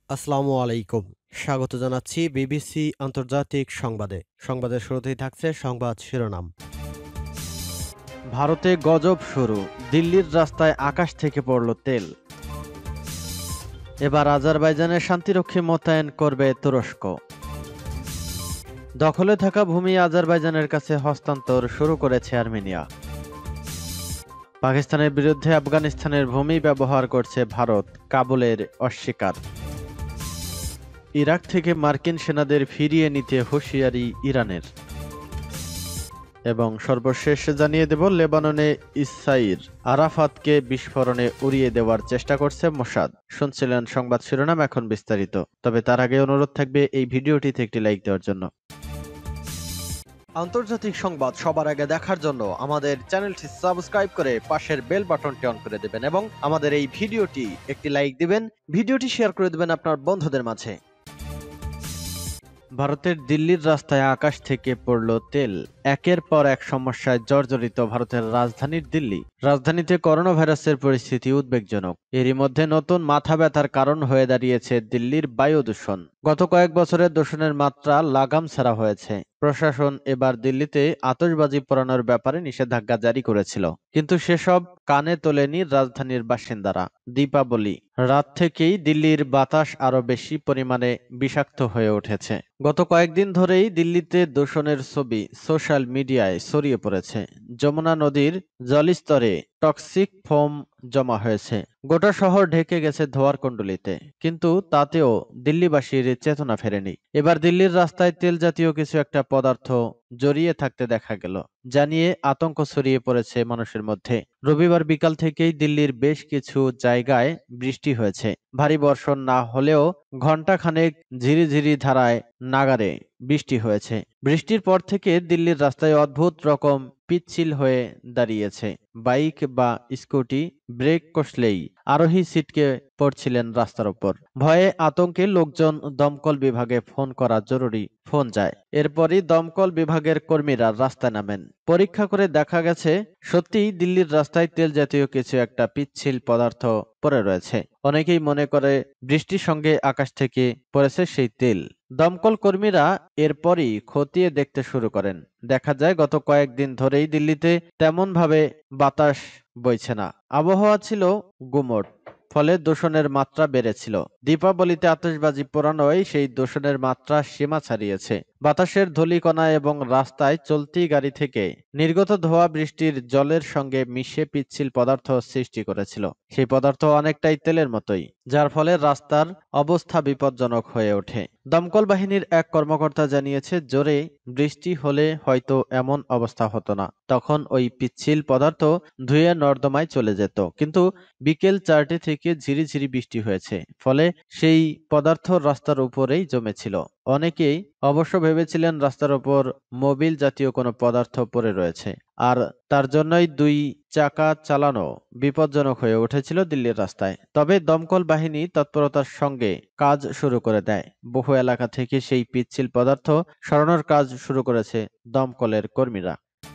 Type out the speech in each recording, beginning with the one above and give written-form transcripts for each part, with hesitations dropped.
আসসালামু আলাইকুম। স্বাগত জানাচ্ছি বিবিসি আন্তর্জাতিক সংবাদে। সংবাদের শুরুতেই থাকছে সংবাদ শিরোনাম। ভারতে গজব শুরু, দিল্লির রাস্তায় আকাশ থেকে পড়ল তেল। এবার আজারবাইজানে শান্তিরক্ষী মোতায়েন করবে তুরস্ক। দখলে থাকা ভূমি আজারবাইজানের কাছে হস্তান্তর শুরু করেছে আর্মেনিয়া। পাকিস্তানের বিরুদ্ধে আফগানিস্তানের ভূমি ব্যবহার করছে ভারত, কাবুলের অস্বীকার। ইরাক থেকে মার্কিন সেনাদের ফিরিয়ে নিতে হুঁশিয়ারি ইরানের। এবং সর্বশেষ জানিয়ে দেব, লেবাননে ইসরাইল আরাফাতকে বিস্ফোরণে উড়িয়ে দেওয়ার চেষ্টা করছে মোসাদ। শুনছিলেন সংবাদ শিরোনাম, এখন বিস্তারিত। তবে তার আগে অনুরোধ থাকবে এই ভিডিওটিতে একটি লাইক দেওয়ার জন্য। আন্তর্জাতিক সংবাদ সবার আগে দেখার জন্য আমাদের চ্যানেলটি সাবস্ক্রাইব করে পাশের বেল বাটনটি অন করে দেবেন এবং আমাদের এই ভিডিওটি একটি লাইক দিবেন, ভিডিওটি শেয়ার করে দেবেন আপনার বন্ধুদের মাঝে। ভারতের দিল্লির রাস্তায় আকাশ থেকে পড়ল তেল। একের পর এক সমস্যায় জর্জরিত ভারতের রাজধানীর দিল্লি। রাজধানীতে করোনা ভাইরাসের পরিস্থিতি উদ্বেগজনক। এরই মধ্যে নতুন মাথা ব্যথার কারণ হয়ে দাঁড়িয়েছে দিল্লির বায়ু দূষণ। গত কয়েক বছরের দূষণের মাত্রা লাগাম ছাড়া হয়েছে। প্রশাসন এবার দিল্লিতে আতশবাজি পোড়ানোর ব্যাপারে নিষেধাজ্ঞা জারি করেছিল, কিন্তু সেসব কানে তোলেনি রাজধানীর বাসিন্দারা। দীপাবলি রাত থেকেই দিল্লির বাতাস আরো বেশি পরিমাণে বিষাক্ত হয়ে উঠেছে। গত কয়েকদিন ধরেই দিল্লিতে দূষণের ছবি সোশ্যাল মিডিয়ায় ছড়িয়ে পড়েছে। যমুনা নদীর জলস্তরে টক্সিক ফোম জমা হয়েছে। গোটা শহর ঢেকে গেছে ধোঁয়ার কুণ্ডলিতে, কিন্তু তাতেও দিল্লিবাসীর চেতনা ফেরেনি। এবার দিল্লির রাস্তায় তেল জাতীয় কিছু একটা পদার্থ জড়িয়ে থাকতে দেখা গেল, জানিয়ে আতঙ্ক ছড়িয়ে পড়েছে মানুষের মধ্যে। রবিবার বিকাল থেকেই দিল্লির বেশ কিছু জায়গায় বৃষ্টি হয়েছে। ভারী বর্ষণ না হলেও ঘণ্টাখানেক ঝিরিঝিরি ধারায় নাগারে বৃষ্টি হয়েছে। বৃষ্টির পর থেকে দিল্লির রাস্তায় অদ্ভুত রকম পিচ্ছিল হয়ে দাঁড়িয়েছে। বাইক বা স্কুটি ব্রেক কষলেই আরোহী ছিটকে পড়ছিলেন রাস্তার উপর। ভয়ে আতঙ্কে লোকজন দমকল বিভাগে ফোন করা জরুরি ফোন যায়। এরপরই দমকল বিভাগের কর্মীরা রাস্তায় নামেন। পরীক্ষা করে দেখা গেছে সত্যিই দিল্লির রাস্তায় তেল জাতীয় কিছু একটা পিচ্ছিল পদার্থ পড়ে রয়েছে। অনেকেই মনে করে বৃষ্টির সঙ্গে আকাশ থেকে পড়েছে সেই তেল। দমকল কর্মীরা এরপরই খতিয়ে দেখতে শুরু করেন। দেখা যায় গত কয়েকদিন ধরেই দিল্লিতে তেমন ভাবে বাতাস বইছে না। আবহাওয়া ছিল গুমোট, ফলে দূষণের মাত্রা বেড়েছিল। দীপাবলিতে আতশবাজি পোড়ানোয় সেই দূষণের মাত্রা সীমা ছাড়িয়েছে। বাতাসের ধূলিকণা এবং রাস্তায় চলতি গাড়ি থেকে নির্গত ধোঁয়া বৃষ্টির জলের সঙ্গে মিশে পিচ্ছিল পদার্থ সৃষ্টি করেছিল। সেই পদার্থ অনেকটাই তেলের মতোই, যার ফলে রাস্তার অবস্থা বিপজ্জনক হয়ে ওঠে। দমকল বাহিনীর এক কর্মকর্তা জানিয়েছে, জোরে বৃষ্টি হলে হয়তো এমন অবস্থা হতো না। তখন ওই পিচ্ছিল পদার্থ ধুয়ে নর্দমায় চলে যেত, কিন্তু বিকেল 4টে থেকে ঝিরিঝিরি বৃষ্টি হয়েছে, ফলে সেই পদার্থ রাস্তার উপরেই জমেছিল। অনেকেই অবশ্য ভেবেছিলেন রাস্তার উপর মোবিল জাতীয় কোনো পদার্থ পড়ে রয়েছে, আর তার জন্যই 2 চাকা চালানো বিপজ্জনক হয়ে উঠেছিল দিল্লির রাস্তায়। তবে দমকল বাহিনী তৎপরতার সঙ্গে কাজ শুরু করে দেয়। বহু এলাকা থেকে সেই পিচ্ছিল পদার্থ সরানোর কাজ শুরু করেছে দমকলের কর্মীরা।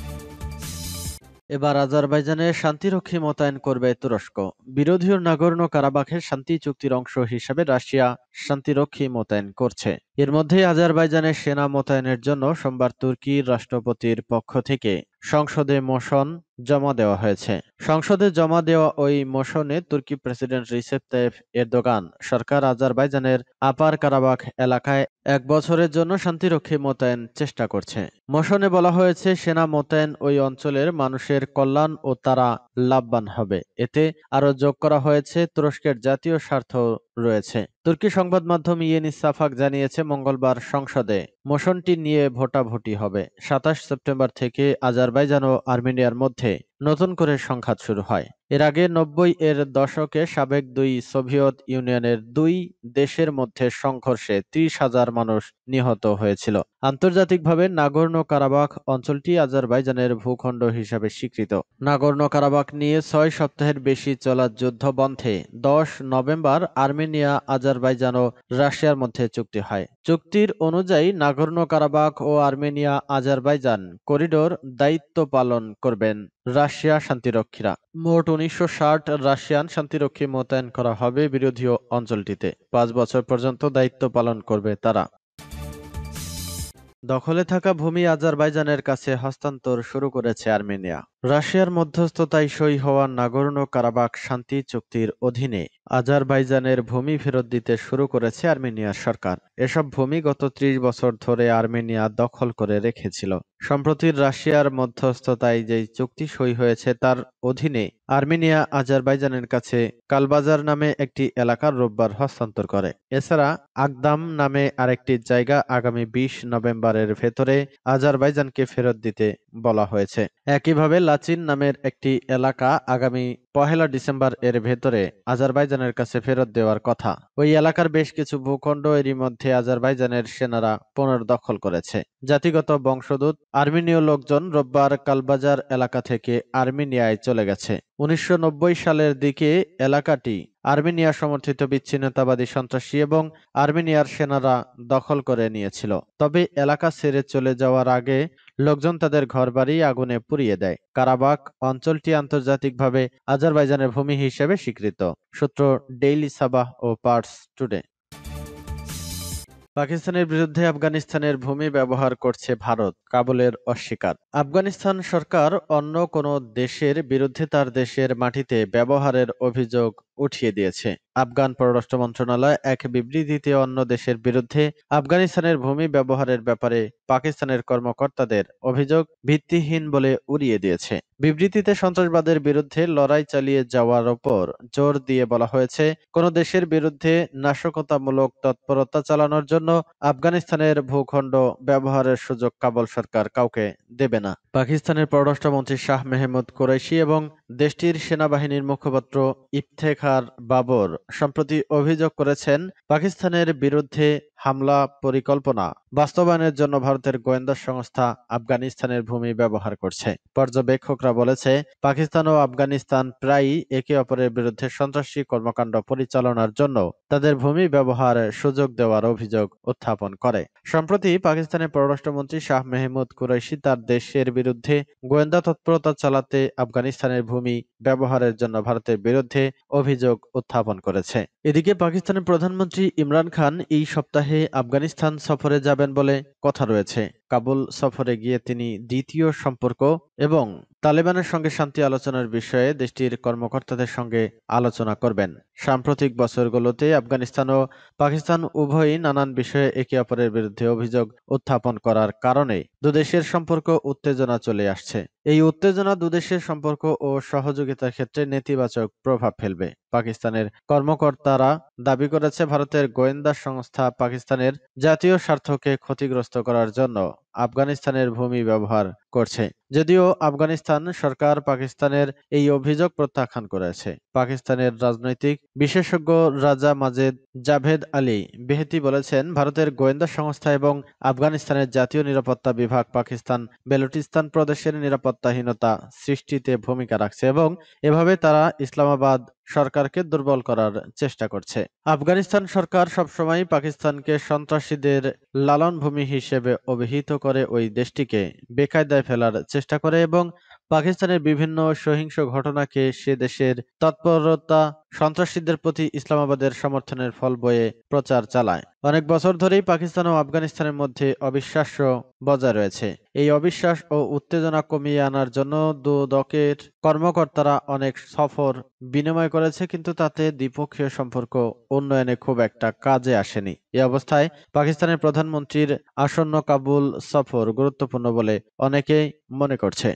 এবার আজারবাইজানে শান্তিরক্ষী মোতায়েন করবে তুরস্ক। বিরোধী নাগোর্নো কারাবাখের শান্তি চুক্তির অংশ হিসাবে রাশিয়া শান্তিরক্ষী মোতায়েন করছে। এর মধ্যেই আজারবাইজানে সেনা মোতায়েনের জন্য সোমবার তুর্কির রাষ্ট্রপতির পক্ষ থেকে সংসদে মোশন জমা দেওয়া হয়েছে। সংসদে জমা দেওয়া ওই মোশনে তুর্কি প্রেসিডেন্ট রিসেপ তাইয়েপ এরদোগান সরকার আজারবাইজানের আপার কারাবাখ এলাকায় 1 বছরের জন্য শান্তিরক্ষী মোতায়েন চেষ্টা করছে। মোশনে বলা হয়েছে, সেনা মোতায়েন ওই অঞ্চলের মানুষের কল্যাণ ও তারা লাভবান হবে। এতে আরো যোগ করা হয়েছে, তুরস্কের জাতীয় স্বার্থ রয়েছে। তুর্কি সংবাদ মাধ্যম ইয়েনি সাফাক জানিয়েছে, মঙ্গলবার সংসদে মোশনটি নিয়ে ভোটাভুটি হবে। 27 সেপ্টেম্বর থেকে আজারবাইজান ও আর্মেনিয়ার মধ্যে নতুন করে সংঘাত শুরু হয়। এর আগে 90-এর দশকে সাবেক 2 সোভিয়েত ইউনিয়নের 2 দেশের মধ্যে সংঘর্ষে 30,000 মানুষ নিহত হয়েছিল। আন্তর্জাতিকভাবে নাগোর্নো কারাবাখ অঞ্চলটি আজারবাইজানের ভূখণ্ড হিসাবে স্বীকৃত। নাগোর্নো কারাবাখ নিয়ে 6 সপ্তাহের বেশি চলা যুদ্ধ বন্ধে 10 নভেম্বর আর্মেনিয়া, আজারবাইজান ও রাশিয়ার মধ্যে চুক্তি হয়। চুক্তির অনুযায়ী নাগোর্নো কারাবাখ ও আর্মেনিয়া আজারবাইজান করিডোর দায়িত্ব পালন করবেন রাশিয়া শান্তিরক্ষীরা। মোট ১৯৬০ রাশিয়ান শান্তিরক্ষী মোতায়েন করা হবে বিরোধী অঞ্চলটিতে। ৫ বছর পর্যন্ত দায়িত্ব পালন করবে তারা। দখলে থাকা ভূমি আজারবাইজানের কাছে হস্তান্তর শুরু করেছে আর্মেনিয়া। রাশিয়ার মধ্যস্থতায় সই হওয়া নাগোর্নো কারাবাখ শান্তি চুক্তির অধীনে আজারবাইজানের ভূমি ফেরত দিতে শুরু করেছে আর্মেনিয়ার সরকার। এসব ভূমি গত ৩০ বছর ধরে আর্মেনিয়া দখল করে রেখেছিল। সম্প্রতি রাশিয়ার মধ্যস্থতায় যেই চুক্তি সই হয়েছে তার অধীনে আর্মেনিয়া আজারবাইজানের কাছে কালবাজার নামে একটি এলাকার রোববার হস্তান্তর করে। এছাড়া আকদাম নামে আরেকটি জায়গা আগামী ২০ নভেম্বরের ভেতরে আজারবাইজানকে ফেরত দিতে বলা হয়েছে। একইভাবে লাচিন নামের একটি এলাকা আগামী ১ ডিসেম্বর এর ভেতরে আজারবাইজানের কাছে ফেরত দেওয়ার কথা। ওই এলাকার বেশ কিছু ভূখণ্ড এরই মধ্যে আজারবাইজানের সেনারা পুনর্দখল করেছে। জাতিগত বংশোদ্ভূত আর্মেনীয় লোকজন রোববার কালবাজার এলাকা থেকে আর্মেনিয়ায় চলে গেছে। ১৯৯০ সালের দিকে এলাকাটি আর্মেনিয়া সমর্থিত বিচ্ছিন্নতাবাদী সন্ত্রাসী এবং আর্মেনিয়ার সেনারা দখল করে নিয়েছিল। তবে এলাকা ছেড়ে চলে যাওয়ার আগে লোকজন তাদের ঘরবাড়ি আগুনে পুড়িয়ে দেয়। কারাবাখ অঞ্চলটি আন্তর্জাতিকভাবে আজারবাইজানের ভূমি হিসেবে স্বীকৃত। সূত্র ডেইলি সাবাহ ও পার্স টুডে। পাকিস্তানের বিরুদ্ধে আফগানিস্তানের ভূমি ব্যবহার করছে ভারত, কাবুলের অস্বীকার। আফগানিস্তান সরকার অন্য কোনো দেশের বিরুদ্ধে তার দেশের মাটিতে ব্যবহারের অভিযোগ উঠিয়ে দিয়েছে। আফগান পররাষ্ট্র মন্ত্রণালয় এক বিবৃতিতে অন্য দেশের বিরুদ্ধে আফগানিস্তানের ভূমি ব্যবহারের ব্যাপারে পাকিস্তানের কর্মকর্তাদের অভিযোগ ভিত্তিহীন বলে উড়িয়ে দিয়েছে। বিবৃতিতে সন্ত্রাসবাদের বিরুদ্ধে লড়াই চালিয়ে যাওয়ার ওপর জোর দিয়ে বলা হয়েছে, কোনো দেশের বিরুদ্ধে নাশকতামূলক তৎপরতা চালানোর জন্য আফগানিস্তানের ভূখণ্ড ব্যবহারের সুযোগ কাবুল সরকার কাউকে দেবে না। পাকিস্তানের পররাষ্ট্রমন্ত্রী শাহ মেহমুদ কুরাইশি এবং দেশটির সেনাবাহিনীর মুখপাত্র ইফতেখার বাবর সম্প্রতি অভিযোগ করেছেন, পাকিস্তানের বিরুদ্ধে হামলা পরিকল্পনা বাস্তবায়নের জন্য ভারতের গোয়েন্দা সংস্থা আফগানিস্তানের ভূমি ব্যবহার করছে। পর্যবেক্ষকরা বলেছে, পাকিস্তান ও আফগানিস্তান প্রায়ই একে অপরের বিরুদ্ধে সন্ত্রাসী কর্মকাণ্ড পরিচালনার জন্য তাদের ভূমি ব্যবহারের সুযোগ দেওয়ার অভিযোগ উত্থাপন করে। সম্প্রতি পাকিস্তানের পররাষ্ট্রমন্ত্রী শাহ মেহমুদ কুরাইশি তার দেশের বিরুদ্ধে গোয়েন্দা তৎপরতা চালাতে আফগানিস্তানের ভূমি ব্যবহারের জন্য ভারতের বিরুদ্ধে অভিযোগ উত্থাপন করেছে। এদিকে পাকিস্তানের প্রধানমন্ত্রী ইমরান খান এই সপ্তাহে আফগানিস্তান সফরে যাবেন বলে কথা রয়েছে। কাবুল সফরে গিয়ে তিনি দ্বিতীয় সম্পর্ক এবং তালেবানের সঙ্গে শান্তি আলোচনার বিষয়ে দেশটির কর্মকর্তাদের সঙ্গে আলোচনা করবেন। সাম্প্রতিক বছরগুলোতে আফগানিস্তান ও পাকিস্তান উভয়ই নানান বিষয়ে একে অপরের বিরুদ্ধে অভিযোগ উত্থাপন করার কারণে দুদেশের সম্পর্ক উত্তেজনা চলে আসছে। এই উত্তেজনা দুদেশের সম্পর্ক ও সহযোগিতার ক্ষেত্রে নেতিবাচক প্রভাব ফেলবে। পাকিস্তানের কর্মকর্তারা দাবি করেছে, ভারতের গোয়েন্দা সংস্থা পাকিস্তানের জাতীয় স্বার্থকে ক্ষতিগ্রস্ত করার জন্য আফগানিস্তানের ভূমি ব্যবহার করছে। যদিও আফগানিস্তান সরকার পাকিস্তানের এই অভিযোগ প্রত্যাখ্যান করেছে। পাকিস্তানের রাজনৈতিক বিশেষজ্ঞ রাজা মাজেদ জাভেদ আলী বেহেতি বলেছেন, ভারতের গোয়েন্দা সংস্থা এবং আফগানিস্তানের জাতীয় নিরাপত্তা বিভাগ পাকিস্তান বেলুচিস্তান প্রদেশের নিরাপত্তাহীনতা সৃষ্টিতে ভূমিকা রাখছে এবং এভাবে তারা ইসলামাবাদ সরকারকে দুর্বল করার চেষ্টা করছে। আফগানিস্তান সরকার সবসময় পাকিস্তানকে সন্ত্রাসীদের লালনভূমি হিসেবে অভিহিত করে ওই দেশটিকে বেকায়দায় ফেলার চেষ্টা করে এবং পাকিস্তানের বিভিন্ন সহিংস ঘটনাকে সে দেশের তৎপরতা সন্ত্রাসীদের প্রতি ইসলামাবাদের সমর্থনের ফল বয়ে প্রচার চালায়। অনেক বছর ধরেই পাকিস্তান ও আফগানিস্তানের মধ্যে অবিশ্বাস্য বজায় রয়েছে। এই অবিশ্বাস ও উত্তেজনা কমিয়ে আনার জন্য দুদকের কর্মকর্তারা অনেক সফর বিনিময় করেছে, কিন্তু তাতে দ্বিপক্ষীয় সম্পর্ক উন্নয়নে খুব একটা কাজে আসেনি। এ অবস্থায় পাকিস্তানের প্রধানমন্ত্রীর আসন্ন কাবুল সফর গুরুত্বপূর্ণ বলে অনেকেই মনে করছে।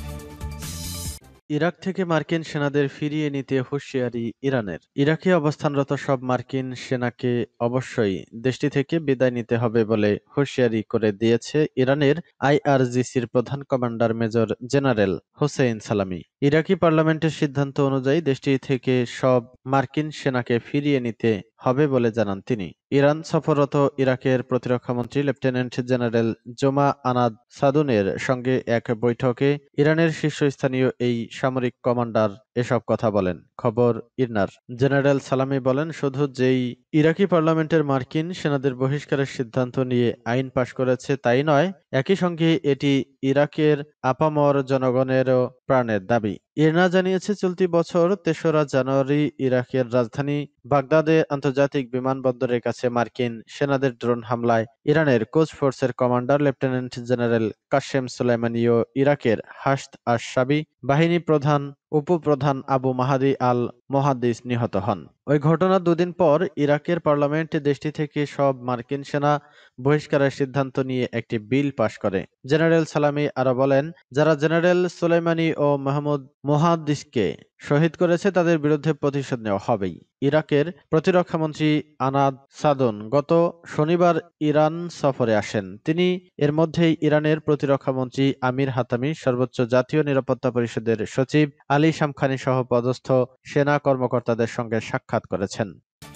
ইরাক থেকে মার্কিন সেনাদের ফিরিয়ে নিতে হুঁশিয়ারি ইরানের। ইরাকে অবস্থানরত সব মার্কিন সেনাকে অবশ্যই দেশটি থেকে বিদায় নিতে হবে বলে হুঁশিয়ারি করে দিয়েছে ইরানের আইআরজিসির প্রধান কমান্ডার মেজর জেনারেল হোসেইন সালামি। ইরাকি পার্লামেন্টের সিদ্ধান্ত অনুযায়ী দেশটি থেকে সব মার্কিন সেনাকে ফিরিয়ে নিতে হবে বলে জানান তিনি। ইরান সফররত ইরাকের প্রতিরক্ষামন্ত্রী লেফটেন্যান্ট জেনারেল জোমা আনাদ সাদুনের সঙ্গে এক বৈঠকে ইরানের শীর্ষস্থানীয় এই সামরিক কমান্ডার এসব কথা বলেন। খবর ইরনার। জেনারেল সালামি বলেন, শুধু যেই ইরাকি পার্লামেন্টের মার্কিন সেনাদের বহিষ্কারের সিদ্ধান্ত নিয়ে আইন পাশ করেছে তাই নয়, একই সঙ্গে এটি ইরাকের আপামর জনগণেরও প্রাণের দাবি। ইরনা জানিয়েছে, চলতি বছর ৩রা জানুয়ারি ইরাকের রাজধানী বাগদাদে আন্তর্জাতিক বিমানবন্দরের কাছে মার্কিন সেনাদের ড্রোন হামলায় ইরানের কোচ ফোর্সের commander lieutenant general Qasem Soleimani ও ইরাকের হাশদ আশ-শাবি বাহিনী প্রধান উপপ্রধান আবু মাহাদি আল মোহাদ্দিস নিহত হন। ওই ঘটনার দুদিন পর ইরাকের পার্লামেন্ট দেশটি থেকে সব মার্কিন সেনা বহিষ্কারের সিদ্ধান্ত নিয়ে একটি বিল পাশ করে। জেনারেল সালামি আরো বলেন, যারা জেনারেল সোলাইমানি ও মাহমুদ মোহাদ্দিসকে শহীদ করেছে তাদের বিরুদ্ধে প্রতিশোধ নেওয়া হবেই। ইরাকের প্রতিরক্ষামন্ত্রী আনাদ সাদন গত শনিবার ইরান সফরে আসেন। তিনি এর মধ্যেই ইরানের প্রতিরক্ষামন্ত্রী আমির হাতামি, সর্বোচ্চ জাতীয় নিরাপত্তা পরিষদের সচিব আলী শামখানি সহ পদস্থ সেনা কর্মকর্তাদের সঙ্গে সাক্ষাৎ করেছেন।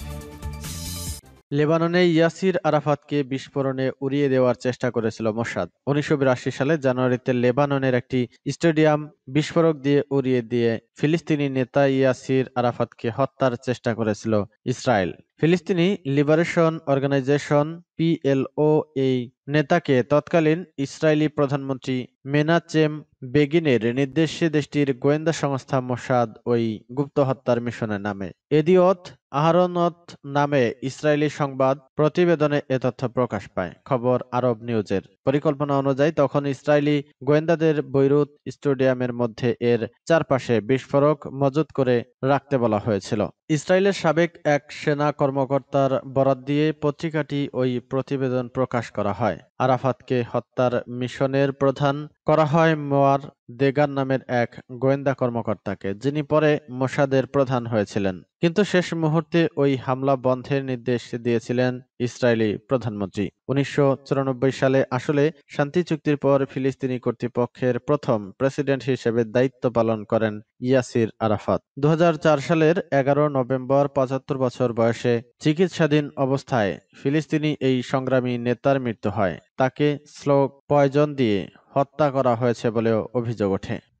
লেবাননে ইয়াসির আরাফাতকে বিস্ফোরণে উড়িয়ে দেওয়ার চেষ্টা করেছিল মোসাদ। ১৯৮২ সালে জানুয়ারিতে লেবাননের একটি স্টেডিয়াম বিস্ফোরক দিয়ে উড়িয়ে দিয়ে ফিলিস্তিনি নেতা ইয়াসির আরাফাতকে হত্যার চেষ্টা করেছিল ইসরায়েল। ফিলিস্তিনি লিবারেশন অর্গানাইজেশন পিএলও এই নেতাকে তৎকালীন ইসরায়েলি প্রধানমন্ত্রী মেনাচেম বেগিনের নির্দেশে দেশটির গোয়েন্দা সংস্থা মোসাদ ওই গুপ্ত হত্যার মিশনে নামে। এদিওত আহরনত নামে ইসরায়েলি সংবাদ প্রতিবেদনে এ তথ্য প্রকাশ পায়। খবর আরব নিউজের। পরিকল্পনা অনুযায়ী তখন ইসরায়েলি গোয়েন্দাদের বৈরুত স্টেডিয়ামের মধ্যে এর চারপাশে বিস্ফোরক মজুত করে রাখতে বলা হয়েছিল। ইসরায়েলের সাবেক এক সেনা কর্মকর্তার বরাত দিয়ে পত্রিকাটি ওই প্রতিবেদন প্রকাশ করা হয়। আরাফাতকে হত্যার মিশনের প্রধান করা হয় মোয়ার দেগান নামের এক গোয়েন্দা কর্মকর্তাকে, যিনি পরে মোসাদের প্রধান হয়েছিলেন। কিন্তু শেষ মুহূর্তে ওই হামলা বন্ধের নির্দেশ দিয়েছিলেন ইসরায়েলি প্রধানমন্ত্রী। ১৯৯৪ সালে আসলে শান্তি চুক্তির পর ফিলিস্তিনি কর্তৃপক্ষের প্রথম প্রেসিডেন্ট হিসেবে দায়িত্ব পালন করেন ইয়াসির আরাফাত। ২০০৪ সালের ১১ নভেম্বর ৭৫ বছর বয়সে চিকিৎসাধীন অবস্থায় ফিলিস্তিনি এই সংগ্রামী নেতার মৃত্যু হয়। তাকে স্লো পয়জন দিয়ে হত্যা করা হয়েছে বলেও অভিযোগ ওঠে।